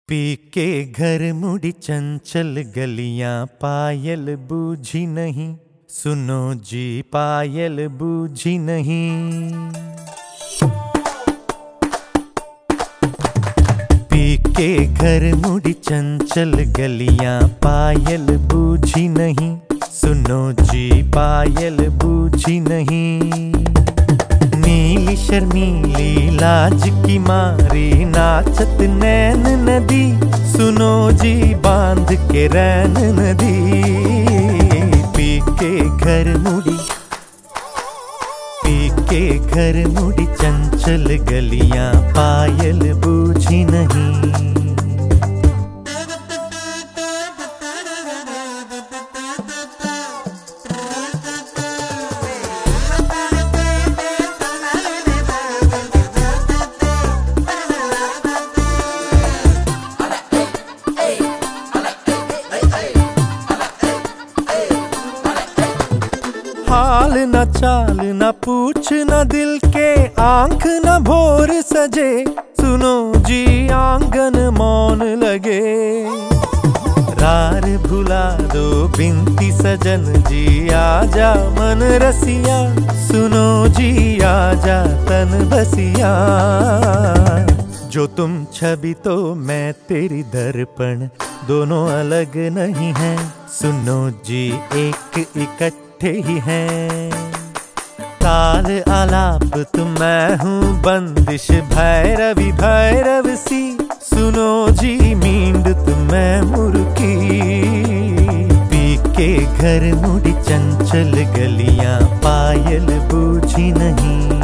P के घर मुड़ी चंचल गलियां, पायल बूझी नहीं। सुनो जी पायल बूझी नहीं। पी के घर मुड़ी चंचल गलियां, पायल बूझी नहीं। सुनो जी पायल बूझी नहीं। नीली शर्मीली लाज की मारी, नाचत नैन नदी। सुनो जी बांध के रैन नदी। पी के घर मुड़ी चंचल गलियां, पायल बूझी नहीं। हाल न चाल न पूछ न दिल के, आंख न भोर सजे। सुनो जी आंगन मौन लगे। रार भुला दो बिनती सजन जी, आजा मन रसिया। सुनो जी आजा तन बसिया। जो तुम छवि तो मैं तेरी दर्पण, दोनों अलग नहीं हैं। सुनो जी एक इकट्ठे ही हैं। ताल आलाप तुम मैं हूँ बंदिश, भैरवी भैरव सी। सुनो जी मींड तुम मैं मुर्गी। पी के घर मुड़ी चंचल गलियां, पायल बूझी नहीं।